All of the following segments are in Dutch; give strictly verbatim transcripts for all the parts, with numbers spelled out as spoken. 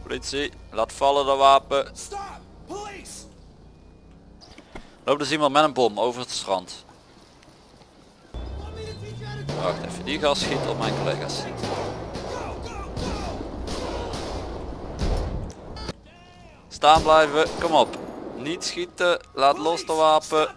Politie, laat vallen dat wapen. Loopt dus iemand met een bom over het strand. Wacht even, die gast schiet op mijn collega's. Staan blijven, kom op. Niet schieten, laat los de wapen.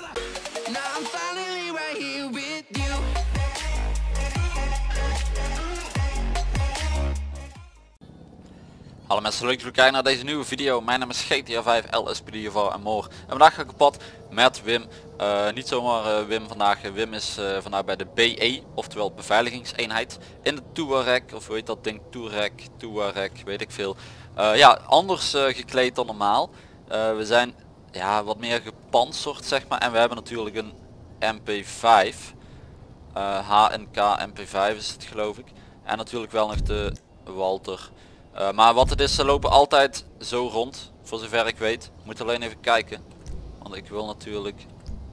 Hallo mensen, leuk dat jullie kijken naar deze nieuwe video. Mijn naam is G T A vijf, L S P D of en more. En vandaag ga ik op pad met Wim. Uh, niet zomaar uh, Wim vandaag. Wim is uh, vandaag bij de B E, oftewel beveiligingseenheid. In de Touareg, of hoe heet dat ding? Touareg, Touareg, weet ik veel. Uh, ja, anders uh, gekleed dan normaal. Uh, we zijn ja, wat meer gepantserd zeg maar. En we hebben natuurlijk een M P vijf. Uh, H N K M P vijf is het geloof ik. En natuurlijk wel nog de Walter. Uh, maar wat het is, ze lopen altijd zo rond, voor zover ik weet. Ik moet alleen even kijken, want ik wil natuurlijk...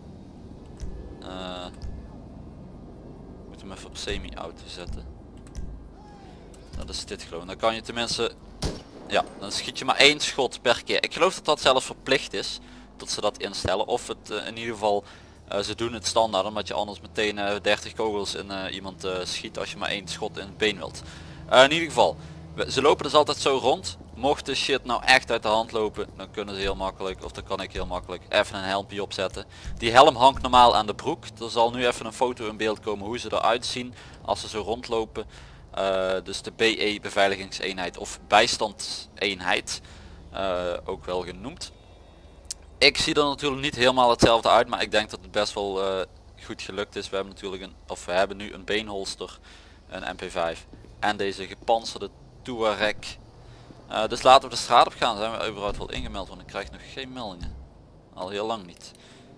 Uh, moet hem even op semi-auto zetten. Dat is dit gewoon. Dan kan je tenminste... Ja, dan schiet je maar één schot per keer. Ik geloof dat dat zelfs verplicht is, dat ze dat instellen. Of het uh, in ieder geval, uh, ze doen het standaard, omdat je anders meteen uh, dertig kogels in uh, iemand uh, schiet als je maar één schot in het been wilt. Uh, in ieder geval... Ze lopen dus altijd zo rond. Mocht de shit nou echt uit de hand lopen, dan kunnen ze heel makkelijk, of dan kan ik heel makkelijk, even een helmpje opzetten. Die helm hangt normaal aan de broek. Er zal nu even een foto in beeld komen hoe ze eruit zien als ze zo rondlopen. Uh, dus de B E beveiligingseenheid of bijstandseenheid, uh, ook wel genoemd. Ik zie er natuurlijk niet helemaal hetzelfde uit, maar ik denk dat het best wel uh, goed gelukt is. We hebben natuurlijk een, of we hebben nu een beenholster, een M P vijf en deze gepantserde Touareg. Uh, dus laten we de straat op gaan. Zijn we überhaupt wel ingemeld, want ik krijg nog geen meldingen. Al heel lang niet.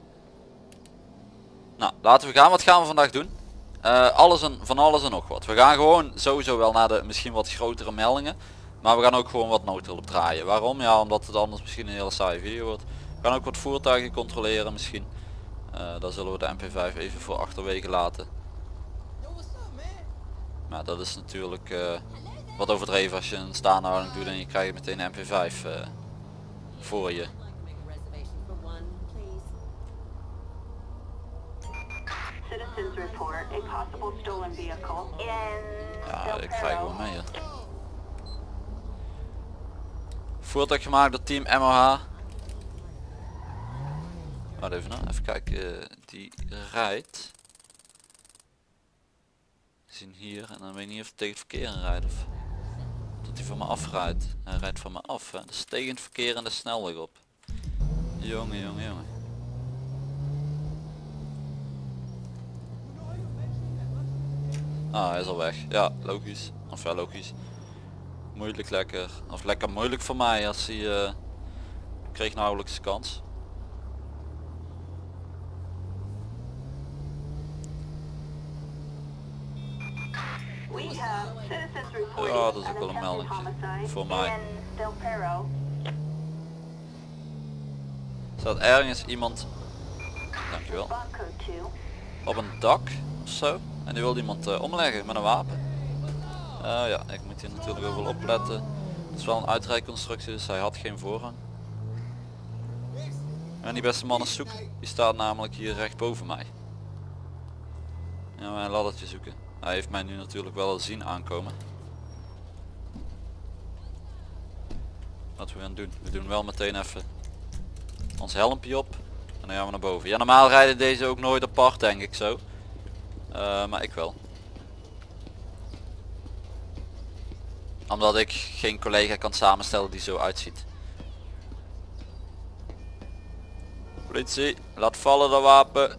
Nou, laten we gaan. Wat gaan we vandaag doen? Uh, alles en, van alles en nog wat. We gaan gewoon sowieso wel naar de misschien wat grotere meldingen. Maar we gaan ook gewoon wat noodhulp draaien. Waarom? Ja, omdat het anders misschien een hele saaie video wordt. We gaan ook wat voertuigen controleren misschien. Uh, daar zullen we de M P vijf even voor achterwege laten. Maar dat is natuurlijk... Uh, wat overdreven als je een staande houding doet en je krijgt meteen een M P vijf uh, voor je. Ja, ik krijg gewoon mee. Hè. Voertuig gemaakt door team M O H. Wacht even, nou, even kijken, uh, die rijdt. Zien hier en dan weet ik niet of het tegen het verkeer rijdt of dat hij van me afrijdt. Hij rijdt van me af, hè. Dus tegen het verkeer en de snelweg op. Jongen, jongen, jongen. Ah, hij is al weg. Ja, logisch. Of ja, logisch. Moeilijk lekker. Of lekker moeilijk voor mij als hij uh, kreeg nauwelijks kans. Ja, dat is ook wel een melding voor mij. Staat ergens iemand, dankjewel, op een dak ofzo en die wil iemand uh, omleggen met een wapen. Uh, ja, ik moet hier natuurlijk ook wel opletten. Het is wel een uitrijconstructie, dus hij had geen voorrang. En die beste man is zoek, die staat namelijk hier recht boven mij. Ja, mijn laddertje zoeken. Hij heeft mij nu natuurlijk wel zien aankomen. Wat we gaan doen. We doen wel meteen even ons helmpje op. En dan gaan we naar boven. Ja, normaal rijden deze ook nooit apart denk ik zo. Uh, maar ik wel. Omdat ik geen collega kan samenstellen die zo uitziet. Politie, laat vallen dat wapen.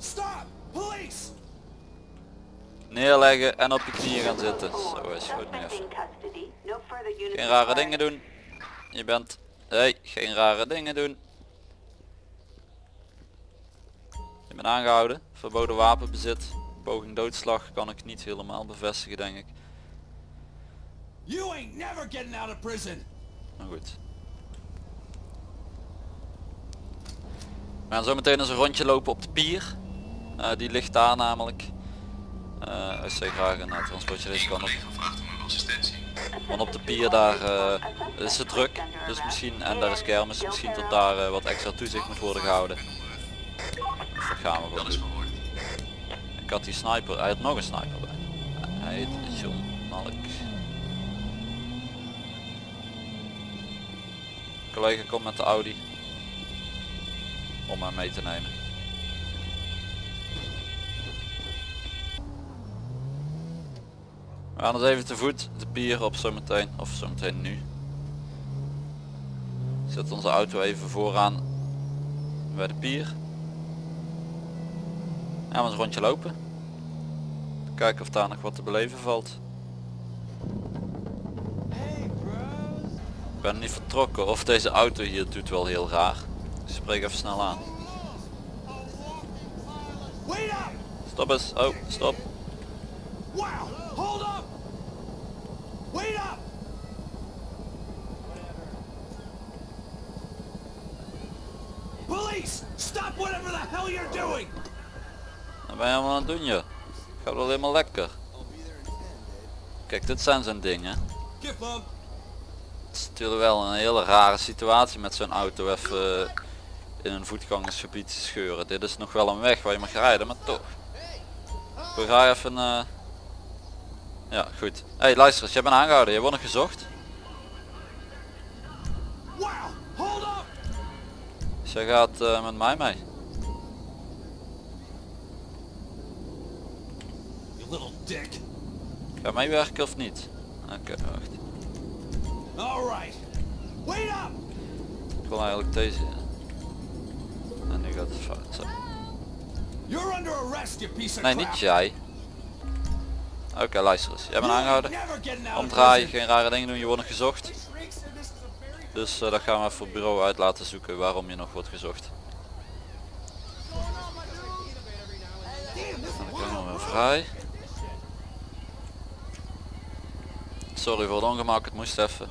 Neerleggen en op je knieën gaan zitten. Zo is goed nu even. Geen rare dingen doen. Je bent... Hey, geen rare dingen doen. Je bent aangehouden. Verboden wapenbezit. Poging doodslag kan ik niet helemaal bevestigen denk ik. Maar goed. We gaan zo meteen eens een rondje lopen op de pier. Uh, die ligt daar namelijk. Uh, als zij graag een uh, transportje deze kan op. Want op de pier daar uh, is het druk. Dus misschien, en daar is kermis, misschien dat daar uh, wat extra toezicht moet worden gehouden. Dus dat gaan we wel doen. Ik had die sniper, hij had nog een sniper bij. Hij heet John Malk. Collega komt met de Audi. Om hem mee te nemen. We gaan dus even te voet de pier op zometeen, of zometeen nu. Zet onze auto even vooraan bij de pier. Gaan we eens een rondje lopen. Kijken of daar nog wat te beleven valt. Ik ben niet vertrokken of deze auto hier doet wel heel raar. Dus spreek even snel aan. Stop eens, oh stop. Police, stop whatever the hell you're doing. Wat ben je allemaal aan het doen, joh? Gaat wel helemaal lekker. Kijk, dit zijn zijn dingen. Het is natuurlijk wel een hele rare situatie met zo'n auto even in een voetgangersgebied te scheuren. Dit is nog wel een weg waar je mag rijden, maar toch. We gaan even... Uh... Ja, goed. Hé, hey, luister eens, jij bent aangehouden. Je wordt nog gezocht. Dus jij gaat uh, met mij mee. Ga meewerken of niet? Oké, okay, wacht. Ik wil eigenlijk deze. En nu gaat het fout. Zo. Nee, niet jij. Oké, okay, luister eens. Jij bent aangehouden. Omdraaien, geen rare dingen doen, je wordt nog gezocht. Dus uh, dat gaan we even op het bureau uit laten zoeken waarom je nog wordt gezocht. Dan komen we weer vrij. Sorry voor het ongemak, het moest even.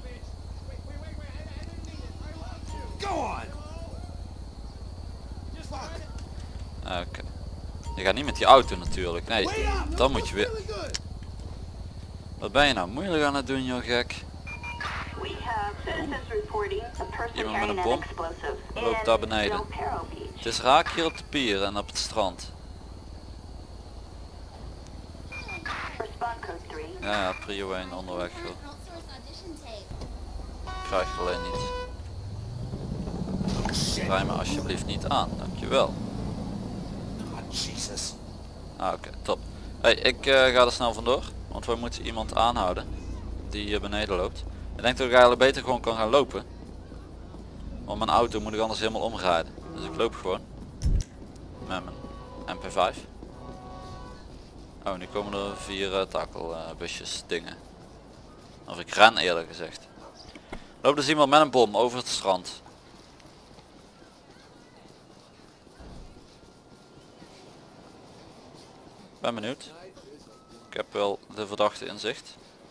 Oké. Okay. Je gaat niet met die auto natuurlijk. Nee, dan moet je weer... Wat ben je nou moeilijk aan het doen, joh gek? Iemand met een bom loopt daar beneden. Het is raak hier op de pier en op het strand. Ja, ja, prio één onderweg. Hoor. Krijg je alleen niet. Rij me alsjeblieft niet aan, dankjewel. Ah, oké, okay, top. Hey, ik uh, ga er snel vandoor, want we moeten iemand aanhouden die hier beneden loopt. Ik denk dat ik eigenlijk beter gewoon kan gaan lopen. Want mijn auto moet ik anders helemaal omrijden. Dus ik loop gewoon. Met mijn M P vijf. Oh, nu komen er vier uh, takelbusjes uh, dingen. Of ik ren eerder gezegd. Loopt dus iemand met een bom over het strand. Ben benieuwd. Ik heb wel de verdachte in zicht.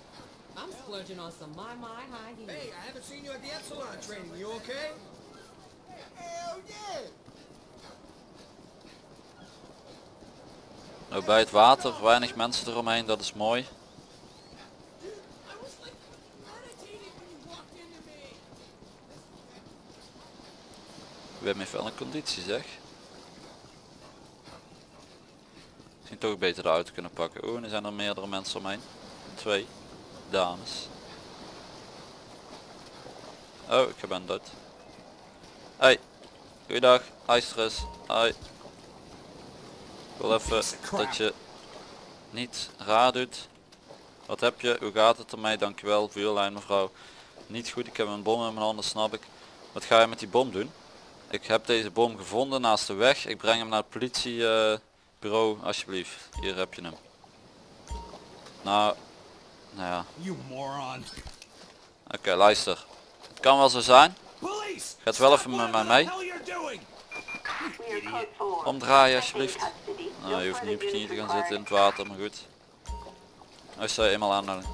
Nou, bij het water, weinig mensen eromheen, dat is mooi. Wim heeft wel een conditie, zeg. Misschien toch beter de auto kunnen pakken. Oeh, nu zijn er meerdere mensen omheen. Twee dames. Oh, ik ben dood. Hey, goeiedag, luister eens. Hoi. Ik wil even dat je niet raar doet. Wat heb je? Hoe gaat het ermee? Dankjewel, vuurlijn mevrouw. Niet goed, ik heb een bom in mijn handen, snap ik. Wat ga je met die bom doen? Ik heb deze bom gevonden naast de weg. Ik breng hem naar het politiebureau, uh, alsjeblieft. Hier heb je hem. Nou, nou ja. Oké, okay, luister. Het kan wel zo zijn. Gaat wel even met mij mee. Omdraaien alsjeblieft. Nou, je hoeft niet op je knieën te gaan zitten in het water, maar goed. Hij is eenmaal aanhouden.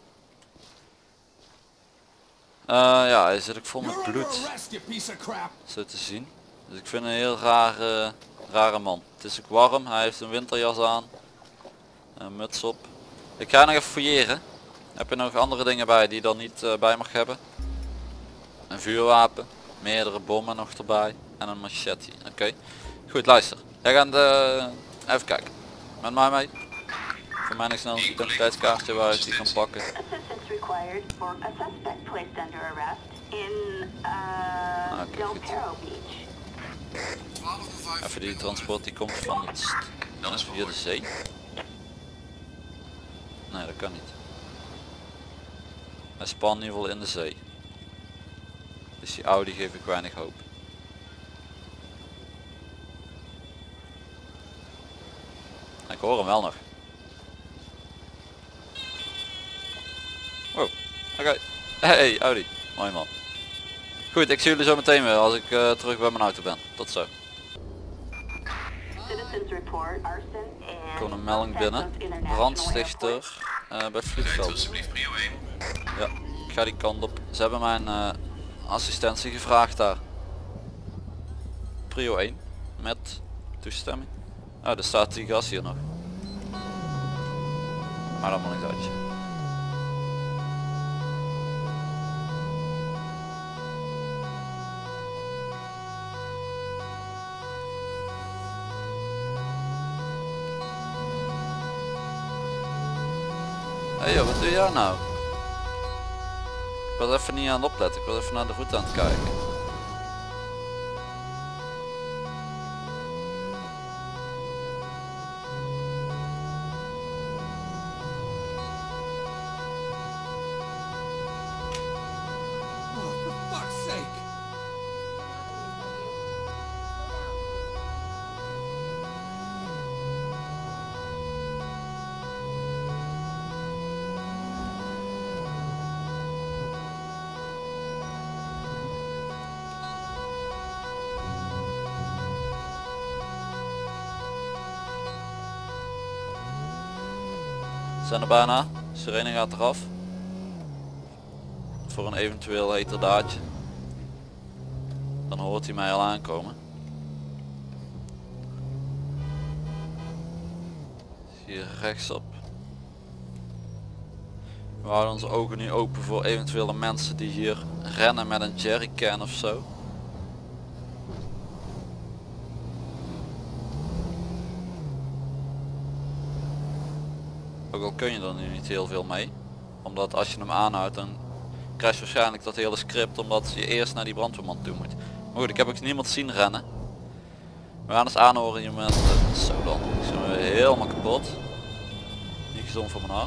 Uh, ja, hij zit ook vol met bloed. Zo te zien. Dus ik vind een heel rare, rare man. Het is ook warm, hij heeft een winterjas aan. Een muts op. Ik ga nog even fouilleren. Heb je nog andere dingen bij die je dan niet uh, bij mag hebben? Een vuurwapen, meerdere bommen nog erbij en een machete. Oké, okay. Goed, luister. Jij gaat de... even kijken. Met mij mee. Voor mij nog snel een identiteitskaartje waar ik die kan pakken. Ah, even die transport die komt van het dan is via de zee. Nee, dat kan niet. Hij spant in ieder geval in de zee. Dus die Audi geef ik weinig hoop. Ik hoor hem wel nog. Wow, oké. Okay. Hey Audi, mooi man. Goed, ik zie jullie zo meteen weer als ik uh, terug bij mijn auto ben. Tot zo. Er komt een melding binnen. Brandstichter uh, bij het vliegveld. Ja, ik ga die kant op. Ze hebben mijn uh, assistentie gevraagd daar. Prio één. Met toestemming. Oh, er staat die gas hier nog. Maar allemaal niks uitje. Hé hey joh, wat doe jij nou? Ik was even niet aan het opletten, ik was even naar de route aan het kijken. We zijn er bijna, sirene gaat eraf. Voor een eventueel heterdaadje. Dan hoort hij mij al aankomen. Hier rechtsop. We houden onze ogen nu open voor eventuele mensen die hier rennen met een jerrycan of zo. Ook al kun je er nu niet heel veel mee. Omdat als je hem aanhoudt dan krijg je waarschijnlijk dat hele script omdat je eerst naar die brandweerman toe moet. Maar goed, ik heb ook niemand zien rennen. We gaan eens aanhoren hier met uh, zo dan. Ik zijn we helemaal kapot. Niet gezond voor mijn hart.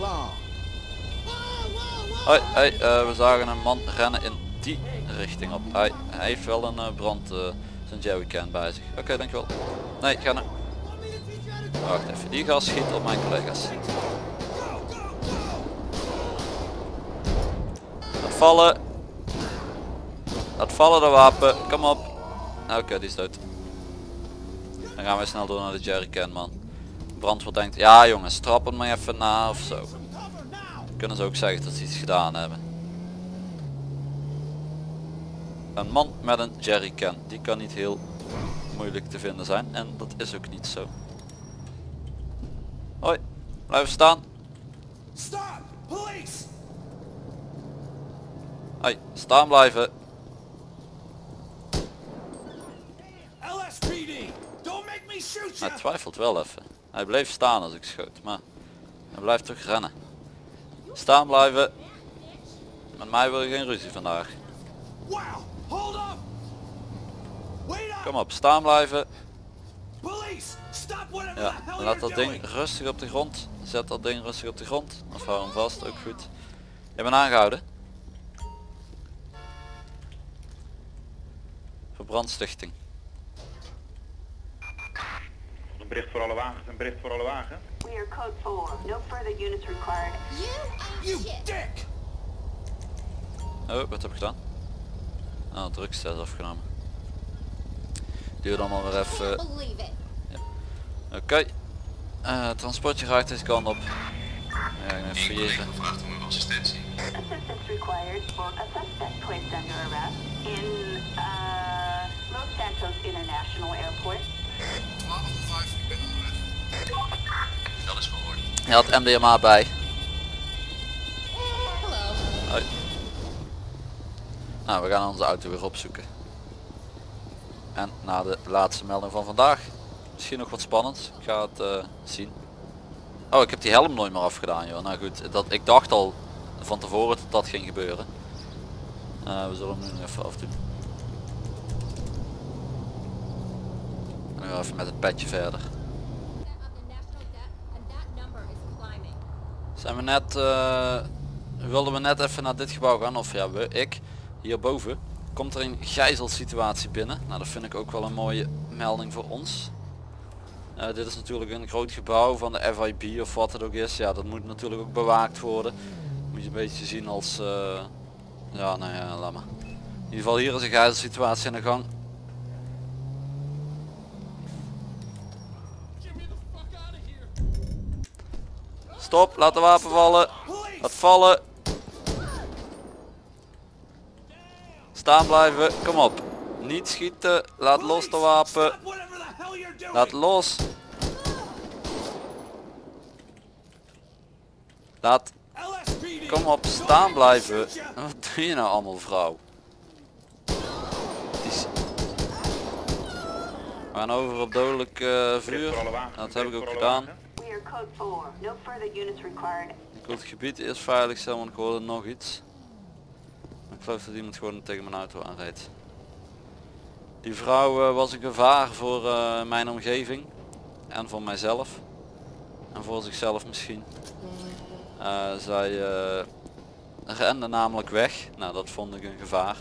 Hoi, hey, uh, we zagen een man rennen in die richting op. Hij, hij heeft wel een uh, brand, uh, zijn jerrycan bij zich. Oké, okay, dankjewel. Nee, ga nou. Wacht even, die gas schiet op mijn collega's. Laat vallen. Laat vallen de wapen, kom op. Oké, okay, die is dood. Dan gaan we snel door naar de jerrycan man. Brandweer denkt, ja jongens, trap hem maar even na of zo. Kunnen ze ook zeggen dat ze iets gedaan hebben. Een man met een jerrycan, die kan niet heel moeilijk te vinden zijn en dat is ook niet zo. Hoi, blijven staan. Stop, police. Hoi, staan blijven. L S P D, don't make me shoot you. Hij twijfelt wel even. Hij bleef staan als ik schoot, maar hij blijft toch rennen. Staan blijven. Met mij wil je geen ruzie vandaag. Wow, hold up. Wait up. Kom op, staan blijven. Police, stop whatever Ja, the hell laat you're dat doing. ding rustig op de grond. Zet dat ding rustig op de grond. Of hou hem vast, ook goed. Je bent aangehouden. Voor brandstichting. Een bericht voor alle wagens, een bericht voor alle wagens. We are code four. No further units required. You dick. Oh, wat heb ik gedaan? Nou, drugstest afgenomen. Duurt allemaal weer even. Ja. Oké. Okay. Uh, transportje gaat deze kant op. Ja, ik ga even fouilleren. Gevraagd om uw assistentie. Assistance required for a suspect placed under arrest in uh, Los Santos International Airport. twaalf nul vijf, ik ben onderweg. Dat is gehoord. Hij had M D M A bij. Nou, we gaan onze auto weer opzoeken. En naar de laatste melding van vandaag. Misschien nog wat spannends. Ik ga het uh, zien. Oh, ik heb die helm nooit meer afgedaan, joh. Nou goed, dat, ik dacht al van tevoren dat dat ging gebeuren. Uh, we zullen hem nu nog even afdoen. Nu even met het petje verder. Zijn we net, uh, wilden we net even naar dit gebouw gaan, of ja, we, ik, hierboven. Komt er een gijzelsituatie binnen. Nou, dat vind ik ook wel een mooie melding voor ons. Uh, dit is natuurlijk een groot gebouw van de F I B of wat het ook is. Ja, dat moet natuurlijk ook bewaakt worden. Moet je een beetje zien als... Uh, ja, nou ja, laat maar. In ieder geval hier is een gijzelsituatie aan de gang. Stop, laat de wapen vallen. Laat vallen. Staan blijven, kom op. Niet schieten, laat los de wapen. Laat los. Laat. Kom op, staan blijven. Wat doe je nou allemaal, vrouw? Is... We gaan over op dodelijk uh, vuur. Dat heb ik ook gedaan. Ik wil het gebied eerst veilig stellen, want ik hoorde nog iets. Ik geloof dat iemand gewoon tegen mijn auto aanrijdt. Die vrouw uh, was een gevaar voor uh, mijn omgeving. En voor mijzelf. En voor zichzelf misschien. Uh, zij uh, rende namelijk weg. Nou, dat vond ik een gevaar.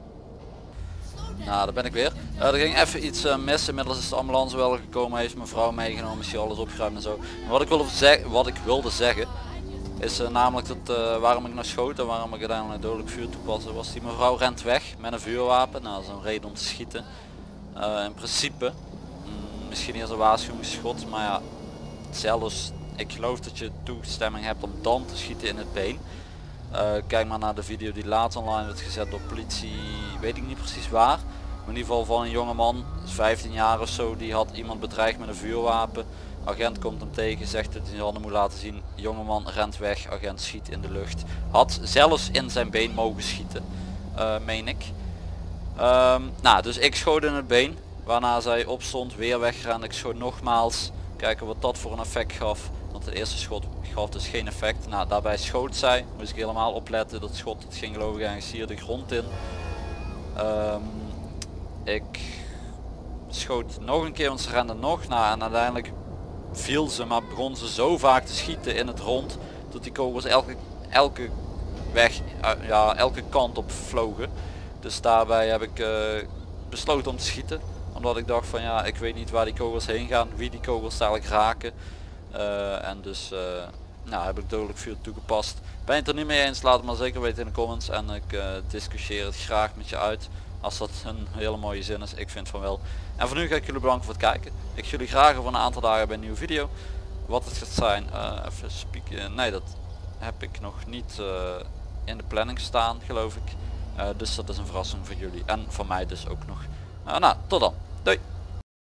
Nou, daar ben ik weer. Uh, er ging even iets uh, mis. Inmiddels is de ambulance wel gekomen. Heeft mijn vrouw meegenomen. Is hier alles opgeruimd en zo. Maar wat ik wilde, zeg wat ik wilde zeggen. Is uh, namelijk dat uh, waarom ik naar schoot en waarom ik uiteindelijk dodelijk vuur toepassen. Was die mevrouw rent weg met een vuurwapen. Nou, dat is een reden om te schieten. Uh, in principe. Mm, misschien eerst een waarschuwingsschot. Maar ja. Zelfs. Ik geloof dat je toestemming hebt om dan te schieten in het been. Uh, kijk maar naar de video die laatst online werd gezet door politie, weet ik niet precies waar. Maar in ieder geval van een jongeman, vijftien jaar of zo, die had iemand bedreigd met een vuurwapen. Agent komt hem tegen, zegt dat hij zijn handen moet laten zien. Jongeman rent weg, agent schiet in de lucht. Had zelfs in zijn been mogen schieten, uh, meen ik. Um, nou, dus ik schoot in het been, waarna zij opstond, weer wegrende. Ik schoot nogmaals, kijken wat dat voor een effect gaf. Want het eerste schot gaf dus geen effect. Nou, daarbij schoot zij. Moest ik helemaal opletten. Dat schot het ging geloof ik ergens hier de grond in. Um, ik schoot nog een keer, want ze renden nog. Nou, en uiteindelijk viel ze, maar begon ze zo vaak te schieten in het rond. Dat die kogels elke, elke weg, uh, ja, elke kant op vlogen. Dus daarbij heb ik uh, besloten om te schieten. Omdat ik dacht van ja, ik weet niet waar die kogels heen gaan. Wie die kogels dadelijk raken. Uh, en dus uh, nou, heb ik dodelijk vuur toegepast. Ben je het er niet mee eens, laat het maar zeker weten in de comments. En ik uh, discussieer het graag met je uit. Als dat een hele mooie zin is, ik vind van wel. En voor nu ga ik jullie bedanken voor het kijken. Ik zie jullie graag over een aantal dagen bij een nieuwe video. Wat het gaat zijn, uh, even spieken. Nee, dat heb ik nog niet uh, in de planning staan, geloof ik. Uh, dus dat is een verrassing voor jullie. En voor mij dus ook nog. Uh, nou, tot dan. Doei.